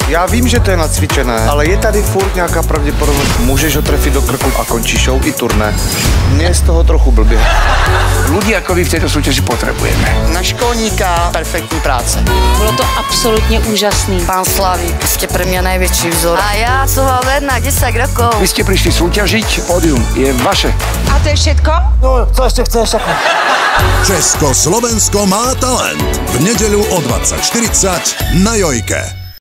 Já vím, že to je nacvičené, ale je tady furt nějaká pravděpodobnost. Můžeš ho trefit do krku a končí show i turné. Mně je z toho trochu blbě. Ľudí ako vy v tejto súťaži potrebujeme. Na školníka perfektní práce. Bylo to absolutně úžasný. Pán Slavík, ste pre mňa najväčší vzor. A ja som vám verná 10 rokov. Vy ste prišli súťažiť, pódium je vaše. A to je všetko? No, co ešte chceš? Československo má talent. V nedeľu o 20:40 na Jojke.